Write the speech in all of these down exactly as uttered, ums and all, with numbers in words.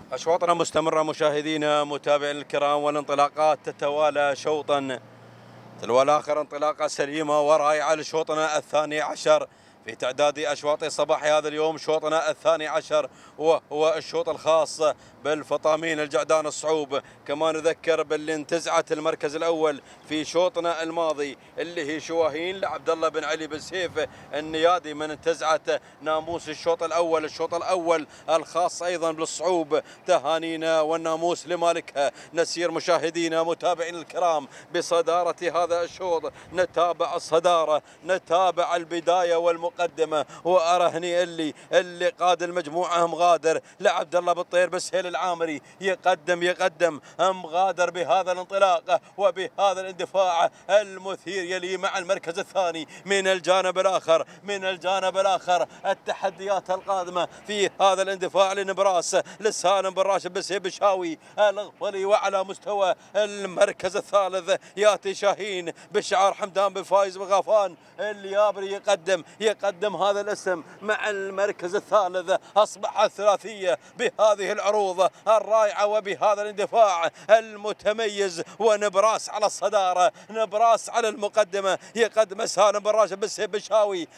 أشواطنا مستمرة مشاهدينا متابعينا الكرام، والانطلاقات تتوالى شوطا تلو الآخر، انطلاقة سليمة ورائعة لشوطنا الثاني عشر في تعداد أشواط صباح هذا اليوم. شوطنا الثاني عشر وهو الشوط الخاص بالفطامين الجعدان الصعوب. كما نذكر باللي انتزعت المركز الأول في شوطنا الماضي اللي هي شواهين لعبد الله بن علي بن سيف النيادي، من انتزعت ناموس الشوط الأول. الشوط الأول الخاص أيضا بالصعوب، تهانينا والناموس لمالكها. نسير مشاهدينا متابعينا الكرام بصدارة هذا الشوط، نتابع الصدارة، نتابع البداية والمقدمة، وأرهني اللي اللي قاد المجموعة مغادر لعبد الله بالطير بسهيل العامري، يقدم يقدم مغادر بهذا الانطلاق وبهذا الاندفاع المثير، يلي مع المركز الثاني من الجانب الآخر. من الجانب الآخر التحديات القادمة في هذا الاندفاع لنبراس لسالم بن راشد بن سيف بشاوي الغفلي، وعلى مستوى المركز الثالث ياتي شاهين بشعار حمدان بن فايز بن غافان اليابري، يقدم يقدم هذا الاسم مع المركز الثالث. أصبح الثلاثية بهذه العروض الرائعة وبهذا الاندفاع المتميز، ونبراس على الصدارة، نبراس على المقدمة، يقدم سالم بن راشد بن سيف بشاوي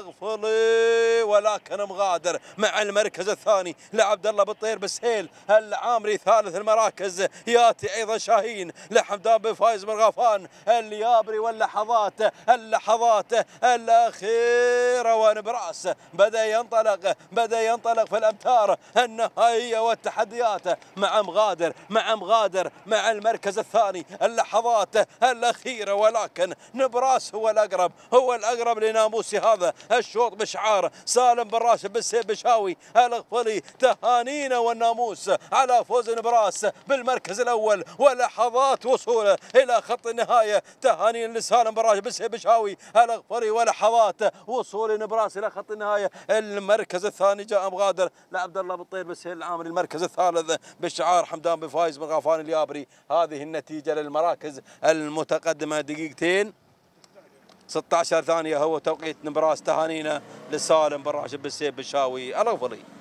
الغفلي، ولكن مغادر مع المركز الثاني لعبد الله بالطير بسهيل العامري. ثالث المراكز ياتي ايضا شاهين لحمدان بن فايز بن غافان اليابري، واللحظات اللحظات الاخيره ونبراس بدا ينطلق بدا ينطلق في الامتار النهائيه والتحديات مع مغادر مع مغادر مع المركز الثاني. اللحظات الاخيره، ولكن نبراس هو الاقرب هو الاقرب لناموس هذا الشوط بشعار سالم بن راشد بن سيف بشاوي الغفلي. تهانينا والناموس على فوز نبراس بالمركز الاول ولحظات وصوله الى خط النهايه. تهانينا لسالم بن راشد بن سيف بشاوي الغفلي ولحظات وصول نبراس الى خط النهايه. المركز الثاني جاء مغادر لعبد الله بالطير بسهيل العامري. المركز الثالث بشعار حمدان بن فايز بن غافان اليابري. هذه النتيجه للمراكز المتقدمه، دقيقتين ستة عشر ثانيه هو توقيت نبراس. تهانينا لسالم بن راشد بن سيف بشاوي الغفلي.